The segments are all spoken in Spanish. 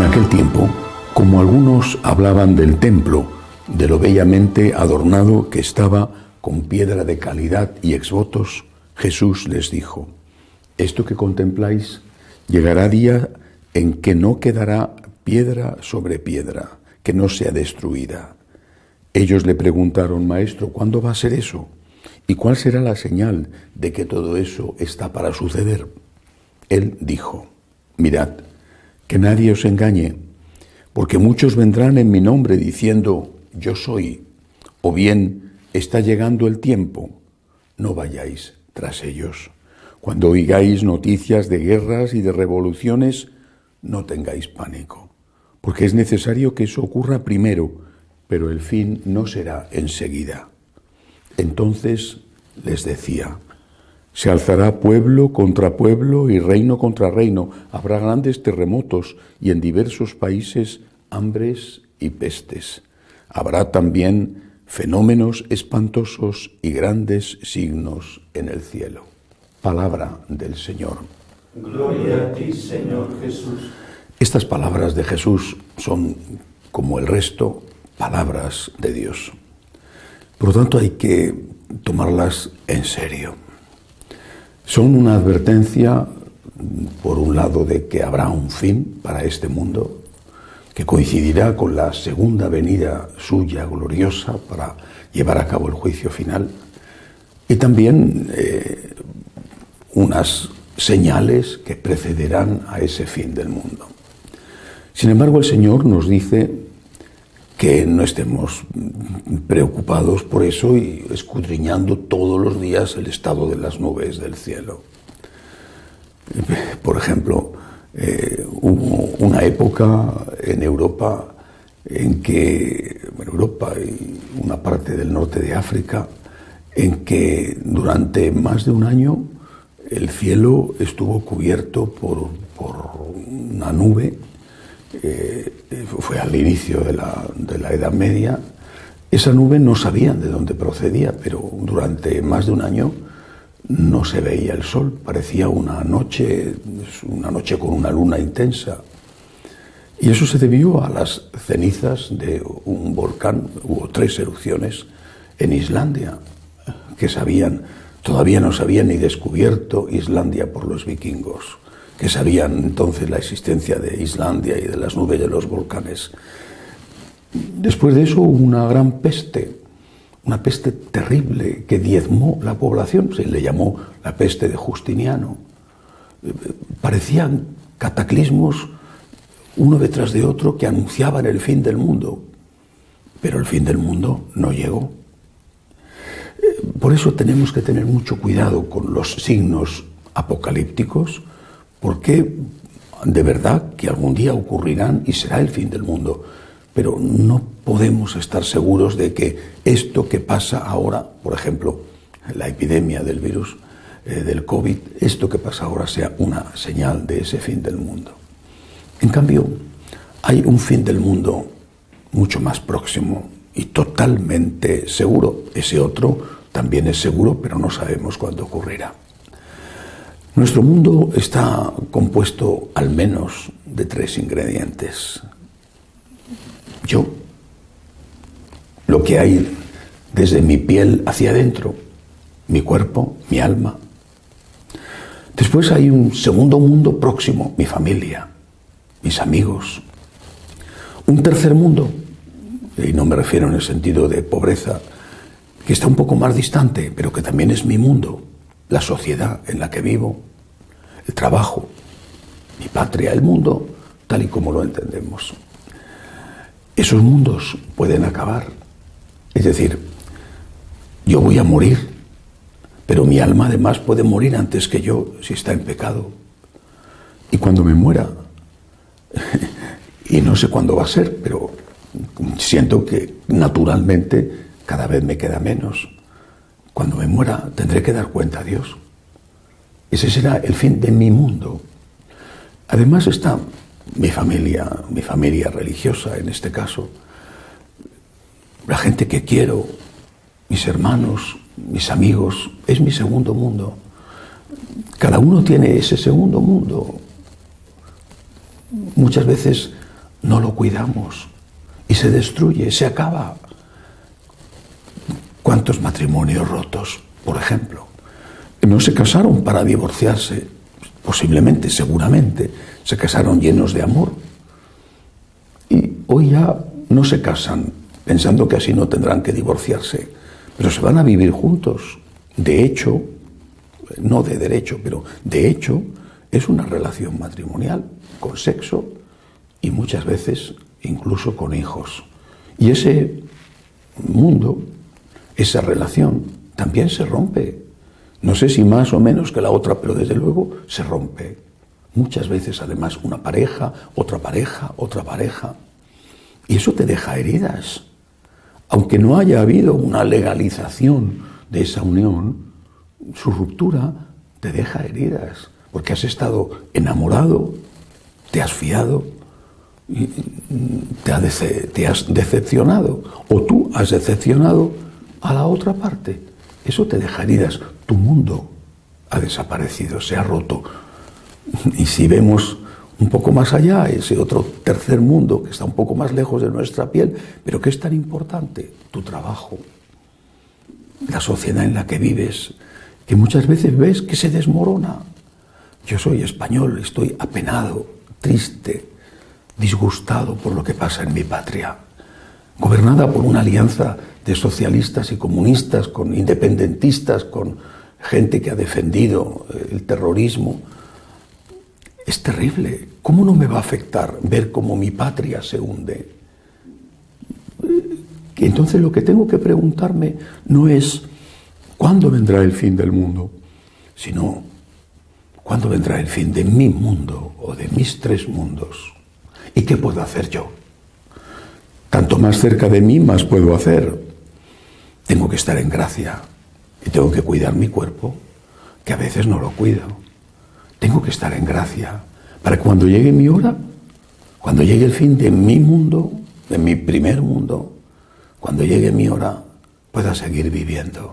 aquel tiempo, como algunos hablaban del templo, de lo bellamente adornado que estaba con piedra de calidad y exvotos, Jesús les dijo: esto que contempláis, llegará día en que no quedará piedra sobre piedra, que no sea destruida. Ellos le preguntaron: Maestro, ¿cuándo va a ser eso? ¿Y cuál será la señal de que todo eso está para suceder? Él dijo: mirad, que nadie os engañe, porque muchos vendrán en mi nombre diciendo: yo soy, o bien está llegando el tiempo. No vayáis tras ellos. Cuando oigáis noticias de guerras y de revoluciones, no tengáis pánico, porque es necesario que eso ocurra primero, pero el fin no será enseguida. Entonces les decía: se alzará pueblo contra pueblo y reino contra reino. Habrá grandes terremotos y en diversos países hambres y pestes. Habrá también fenómenos espantosos y grandes signos en el cielo. Palabra del Señor. Gloria a ti, Señor Jesús. Estas palabras de Jesús son, como el resto, palabras de Dios. Por lo tanto, hay que tomarlas en serio. Son una advertencia, por un lado, de que habrá un fin para este mundo, que coincidirá con la segunda venida suya gloriosa para llevar a cabo el juicio final, y también unas señales que precederán a ese fin del mundo. Sin embargo, el Señor nos dice que no estemos preocupados por eso y escudriñando todos los días el estado de las nubes del cielo. Por ejemplo, hubo una época en Europa en que, Europa y una parte del norte de África, en que durante más de un año el cielo estuvo cubierto por una nube. Fue al inicio de la Edad Media. Esa nube no sabían de dónde procedía, pero durante más de un año no se veía el sol. Parecía una noche con una luna intensa. Y eso se debió a las cenizas de un volcán. Hubo 3 erupciones en Islandia, que todavía no se habían ni descubierto Islandia por los vikingos, que sabían entonces la existencia de Islandia y de las nubes de los volcanes. Después de eso hubo una gran peste, una peste terrible que diezmó la población. Se le llamó la peste de Justiniano. Parecían cataclismos uno detrás de otro que anunciaban el fin del mundo, pero el fin del mundo no llegó. Por eso tenemos que tener mucho cuidado con los signos apocalípticos, porque de verdad que algún día ocurrirán y será el fin del mundo, pero no podemos estar seguros de que esto que pasa ahora, por ejemplo, la epidemia del virus del COVID, esto que pasa ahora sea una señal de ese fin del mundo. En cambio, hay un fin del mundo mucho más próximo y totalmente seguro. Ese otro también es seguro, pero no sabemos cuándo ocurrirá. Nuestro mundo está compuesto al menos de 3 ingredientes. Yo, lo que hay desde mi piel hacia adentro, mi cuerpo, mi alma. Después hay un segundo mundo próximo, mi familia, mis amigos. Un tercer mundo, y no me refiero en el sentido de pobreza, que está un poco más distante, pero que también es mi mundo, la sociedad en la que vivo, el trabajo, mi patria, el mundo, tal y como lo entendemos. Esos mundos pueden acabar. Es decir, yo voy a morir, pero mi alma además puede morir antes que yo si está en pecado. Y cuando me muera, y no sé cuándo va a ser, pero siento que naturalmente cada vez me queda menos. Cuando me muera tendré que dar cuenta a Dios. Ese será el fin de mi mundo. Además está mi familia religiosa en este caso, la gente que quiero, mis hermanos, mis amigos, es mi segundo mundo. Cada uno tiene ese segundo mundo. Muchas veces no lo cuidamos y se destruye, se acaba. ¿Cuántos matrimonios rotos, por ejemplo? No se casaron para divorciarse, posiblemente, seguramente, se casaron llenos de amor. Y hoy ya no se casan pensando que así no tendrán que divorciarse, pero se van a vivir juntos. De hecho, no de derecho, pero de hecho, es una relación matrimonial con sexo y muchas veces incluso con hijos. Y ese mundo, esa relación, también se rompe. No sé si más o menos que la otra, pero desde luego se rompe. Muchas veces, además, una pareja, otra pareja, otra pareja. Y eso te deja heridas. Aunque no haya habido una legalización de esa unión, su ruptura te deja heridas, porque has estado enamorado, te has fiado, te has decepcionado, o tú has decepcionado a la otra parte. Eso te deja heridas. Tu mundo ha desaparecido, se ha roto. Y si vemos un poco más allá, ese otro tercer mundo que está un poco más lejos de nuestra piel, pero que es tan importante, tu trabajo, la sociedad en la que vives, que muchas veces ves que se desmorona. Yo soy español, estoy apenado, triste, disgustado por lo que pasa en mi patria, gobernada por una alianza de socialistas y comunistas, con independentistas, con gente que ha defendido el terrorismo. Es terrible. ¿Cómo no me va a afectar ver cómo mi patria se hunde? Entonces lo que tengo que preguntarme no es ¿cuándo vendrá el fin del mundo?, sino ¿cuándo vendrá el fin de mi mundo o de mis tres mundos? ¿Y qué puedo hacer yo? Tanto más cerca de mí, más puedo hacer. Tengo que estar en gracia y tengo que cuidar mi cuerpo, que a veces no lo cuido. Tengo que estar en gracia para que cuando llegue mi hora, cuando llegue el fin de mi mundo, de mi primer mundo, cuando llegue mi hora, pueda seguir viviendo.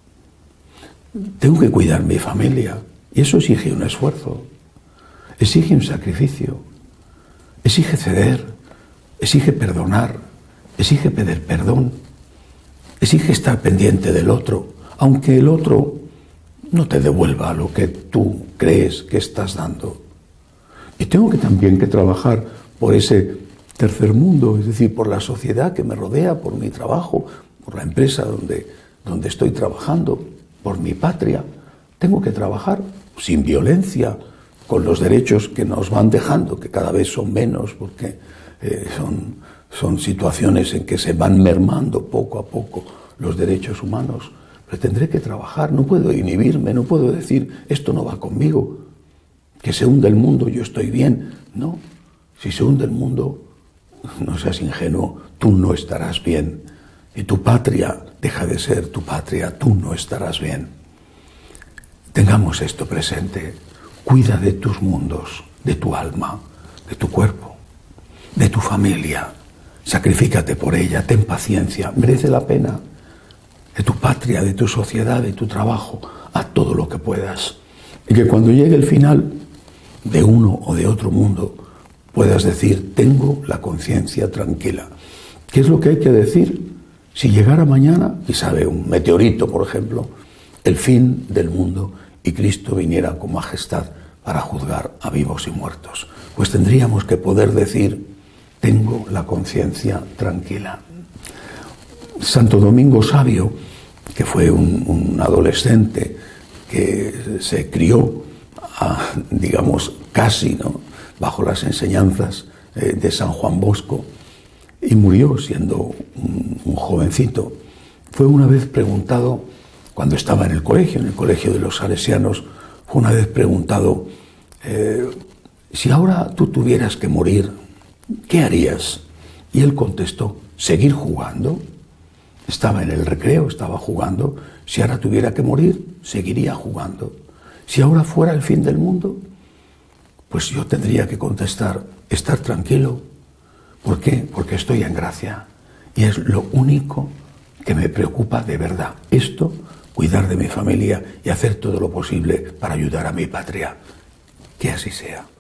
Tengo que cuidar mi familia y eso exige un esfuerzo, exige un sacrificio, exige ceder, exige perdonar, exige pedir perdón, exige estar pendiente del otro, aunque el otro no te devuelva lo que tú crees que estás dando. Y tengo que también que trabajar por ese tercer mundo, es decir, por la sociedad que me rodea, por mi trabajo, por la empresa donde estoy trabajando, por mi patria. Tengo que trabajar sin violencia, con los derechos que nos van dejando, que cada vez son menos, porque son situaciones en que se van mermando poco a poco los derechos humanos. Pero tendré que trabajar, no puedo inhibirme, no puedo decir, esto no va conmigo, que se hunde el mundo, yo estoy bien. No, si se hunde el mundo, no seas ingenuo, tú no estarás bien. Y tu patria deja de ser tu patria, tú no estarás bien. Tengamos esto presente, cuida de tus mundos, de tu alma, de tu cuerpo, de tu familia, sacrifícate por ella, ten paciencia, merece la pena. De tu patria, de tu sociedad, de tu trabajo, haz todo lo que puedas. Y que cuando llegue el final de uno o de otro mundo, puedas decir, tengo la conciencia tranquila. ¿Qué es lo que hay que decir? Si llegara mañana, y sabe, un meteorito, por ejemplo, el fin del mundo, y Cristo viniera con majestad para juzgar a vivos y muertos, pues tendríamos que poder decir, tengo la conciencia tranquila. Santo Domingo Sabio, que fue un adolescente que se crió, digamos, casi, ¿no?, bajo las enseñanzas de San Juan Bosco, y murió siendo un jovencito. Fue una vez preguntado, cuando estaba en el colegio de los salesianos, fue una vez preguntado, si ahora tú tuvieras que morir, ¿qué harías? Y él contestó, seguir jugando. Estaba en el recreo, estaba jugando. Si ahora tuviera que morir, seguiría jugando. Si ahora fuera el fin del mundo, pues yo tendría que contestar, estar tranquilo. ¿Por qué? Porque estoy en gracia. Y es lo único que me preocupa de verdad. Esto, cuidar de mi familia y hacer todo lo posible para ayudar a mi patria. Que así sea.